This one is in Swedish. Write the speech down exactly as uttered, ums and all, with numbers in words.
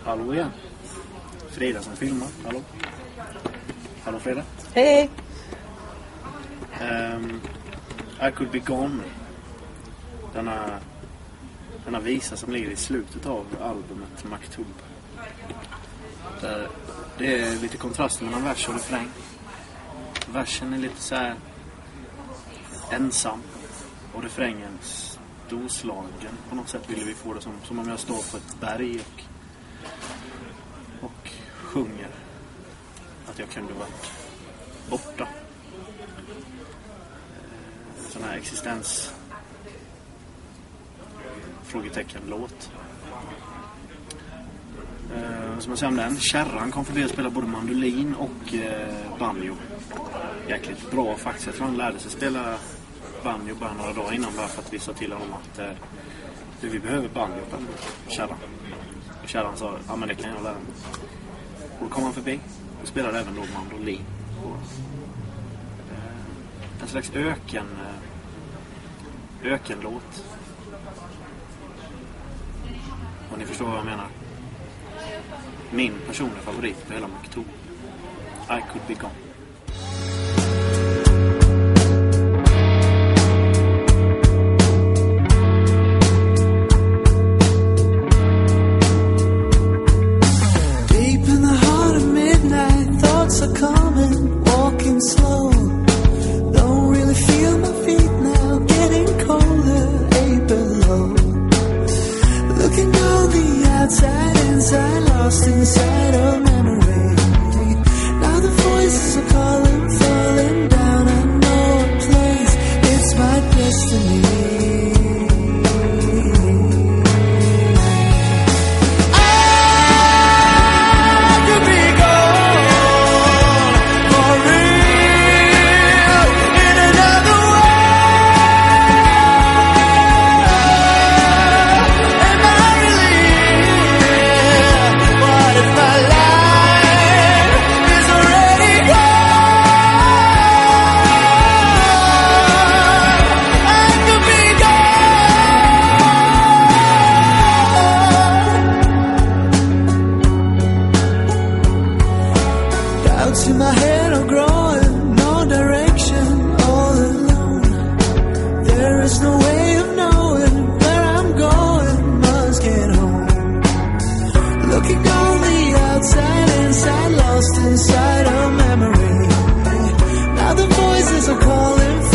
Hallå igen. Frida som filmar. Hallå. Hallå Frida. Hej. Um, I Could Be Gone. Denna, denna visa som ligger i slutet av albumet Maktub. Där det är lite kontrast mellan vers och refräng. Versen är lite så här ensam och refrängen storslagen. På något sätt ville vi få det som, som om jag står på ett berg och, och sjunger att jag kunde varit borta. Sån här existens frågetecken låt. Uh, som jag säger om den, Kärran kom förbi att spela både mandolin och uh, banjo. Jäkligt bra faktiskt. Jag tror han lärde sig spela banjo bara några dagar innan, bara för att vi sa till honom att uh, vi behöver banjo på Kärran. Och Kärran sa, ja men det kan jag lära mig. Och då kom han förbi och spelade även då mandolin på uh, en slags öken uh, ökenlåt. Och ni förstår vad jag menar. Min personliga favorit på hela Maktub. I Could Be Gone. Deep in the heart of midnight, thoughts are coming, walking slow. Don't really feel my feet now, getting colder, eight below. Looking on the outside, inside, lost inside of memory. Now the voices are calling, falling down. I know a place, it's my destiny. In my head are growing, no direction, all alone. There is no way of knowing where I'm going, must get home. Looking on the outside, inside, lost inside of memory. Now the voices are calling.